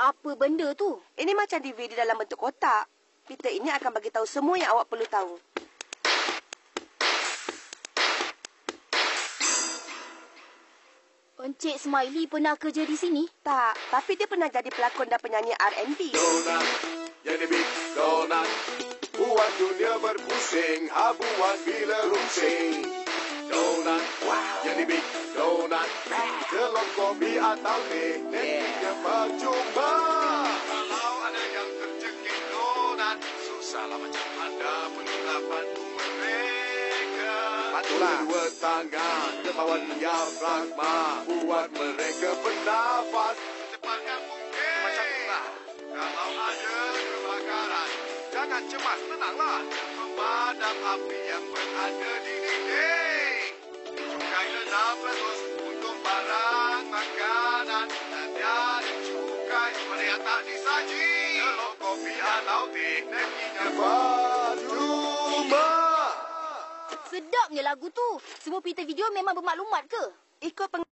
Apa benda tu? Ini macam DVD dalam bentuk kotak. Peter ini akan bagi tahu semua yang awak perlu tahu. Encik Smiley pernah kerja di sini? Tak, tapi dia pernah jadi pelakon dan penyanyi R&B. Donat, jadi big donat. Buat dunia berpusing, habuan bila rungsing. Donat, jadi big donat. Telur kopi atau teh, nantinya percuma. Kalau ada yang tercekik donat, susahlah macam anda perlulah bantu mereka. Bantulah. Dua tangan, kemauan diafragma, buat mereka bernafas secepatnya mungkin. Macam itulah. Kalau ada kebakaran, jangan cemas, tenanglah. Pemadam api yang berada di dinding. Cukai 6% untuk barang makanan dan tiada cukai pada yang tak disaji. Telur kopi atau teh, nantinya percuma. Sedapnya lagu tu. Semua Peter video memang bermaklumat ke? Ikut